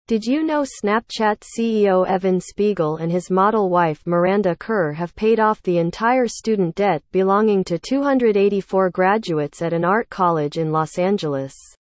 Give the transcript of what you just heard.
Did you know Snapchat CEO Evan Spiegel and his model wife Miranda Kerr have paid off the entire student debt belonging to 284 graduates at an art college in Los Angeles?